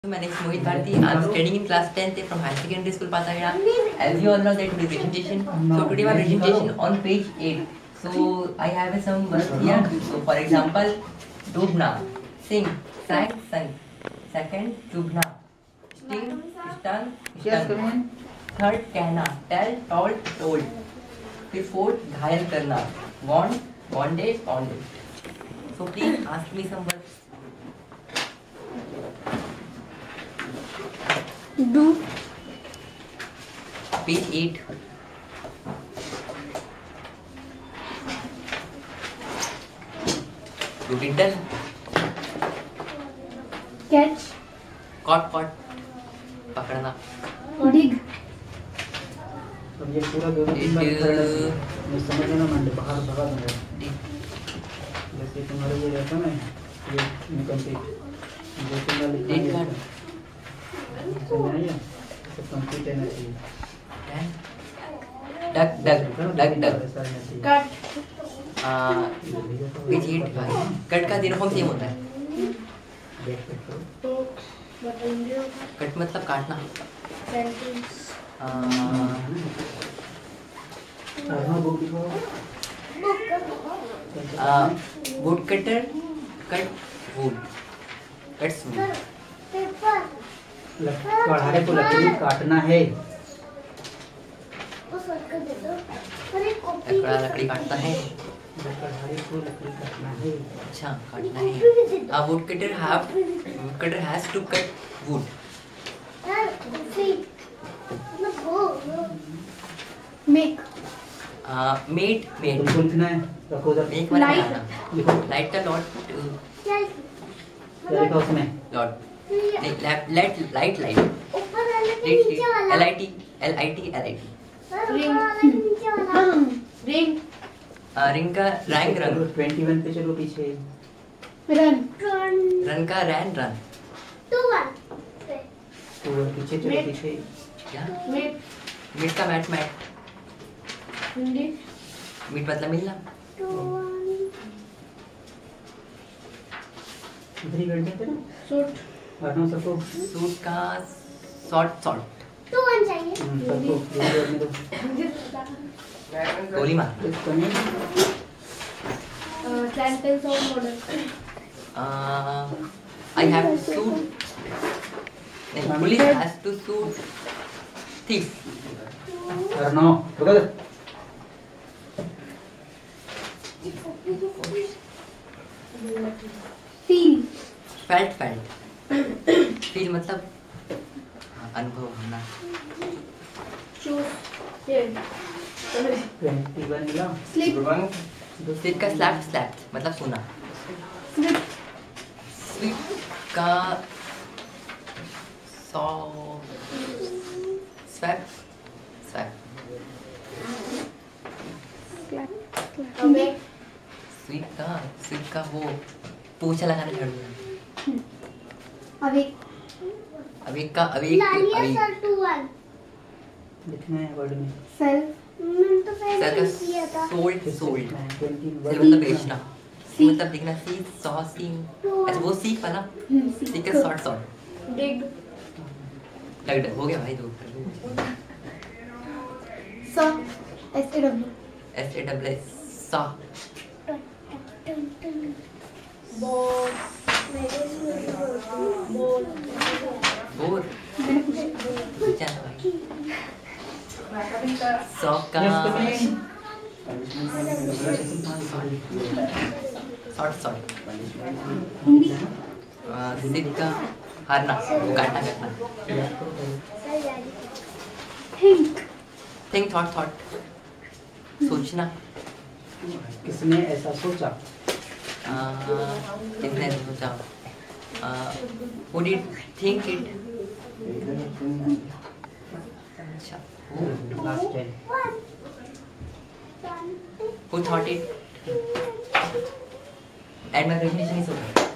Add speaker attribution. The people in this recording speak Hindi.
Speaker 1: My name is Mohit Bharti. I am studying in class 10th from higher secondary school PATHAKHERA. As you all know that today presentation. So today my presentation on page 8. So I have some words here. So for example, Dubna, sing, sang, sung. Second, Dubna, sting, stung, stung. Third, कहना, tell, told, told. फिर fourth, घायल करना, warned, wounded, wounded. So please ask me some words.
Speaker 2: Do.
Speaker 1: Page 8. Do title.
Speaker 2: Catch.
Speaker 1: Caught, caught. पकड़ना.
Speaker 2: Dig.
Speaker 3: अब ये पूरा 2-3 बार मैं समझ ना मंडे बाहर भगा दूंगा। जैसे तुम्हारा ये रहता ना ये इनकम्प्लीट जो तुम्हारा लिखा है समझ आया तो कंप्लीट है ना चाहिए
Speaker 1: duck duck duck duck
Speaker 2: Cut.
Speaker 1: Page 8 भाई कट का तीनों फॉर्म सेम होता है कट मतलब काटना wood cutter cut wood cuts wood
Speaker 3: कढ़ाई को लकड़ी काटना है
Speaker 1: लकड़ी काटता है
Speaker 3: कढ़ाई को लकड़ी काटना है
Speaker 1: अच्छा काटना है wood cutter has to cut wood
Speaker 2: Make.
Speaker 1: Made made
Speaker 3: तुमको लिखना है रखो उधर
Speaker 1: एक बार
Speaker 2: Light.
Speaker 3: लिखो
Speaker 1: लाइट का लॉट
Speaker 3: क्या लिखा उसमें
Speaker 1: lot light light light LIT
Speaker 2: Ring. Ring.
Speaker 1: Ring का रैंग रंग
Speaker 3: 21 पे चलो पीछे
Speaker 2: Run.
Speaker 1: रन का रैन रन
Speaker 3: तो पीछे चलो
Speaker 2: Mate.
Speaker 3: पीछे
Speaker 1: क्या
Speaker 2: Make.
Speaker 1: मीट का मैट मैट
Speaker 2: Dig.
Speaker 1: मीट मतलब मिलना
Speaker 3: इधर ही बैठ जाते ना
Speaker 2: Suit.
Speaker 3: बैठो सबको
Speaker 1: सूट का शॉर्ट शॉर्ट
Speaker 3: सबको बैठने दो
Speaker 1: गोली मार
Speaker 3: इस कमी
Speaker 2: Sentence or model.
Speaker 1: I have to shoot police has to shoot thief
Speaker 3: करना रुको दे
Speaker 2: Feel.
Speaker 1: felt feel मतलब अनुभव होना
Speaker 2: Choose. Head.
Speaker 3: 21 मिला
Speaker 2: Sleep.
Speaker 1: स्लिप का स्लैप मतलब सुना
Speaker 2: Slip.
Speaker 1: स्लिप का saw swap swap
Speaker 2: Awake.
Speaker 1: Slip का वो पोछा लगाना झाड़ू
Speaker 2: Awake.
Speaker 1: अवेक का अवेक अवेक
Speaker 3: लिखना है वर्ड में
Speaker 2: Sell.
Speaker 1: सर का सोल्ड सोल्ड
Speaker 3: 21
Speaker 1: मतलब बेचना सी मतलब देखना सी सॉ सी अच्छा वो सीख वाला सीख का शॉर्ट शॉर्ट
Speaker 2: Dig.
Speaker 1: लग हो गया भाई दो
Speaker 2: Saw. SAW.
Speaker 1: SAWS saw
Speaker 2: Ball. Ball.
Speaker 1: Bore जाना भाई सॉ का शॉर्ट शॉर्ट
Speaker 2: Hindi.
Speaker 1: सिप का हारना वो काटना करना
Speaker 2: Think.
Speaker 1: थिंक थॉट सोचना
Speaker 3: किसने ऐसा सोचा
Speaker 1: किसने सोचा who did think it अच्छा
Speaker 3: last 10
Speaker 1: who thought it and my presentation is over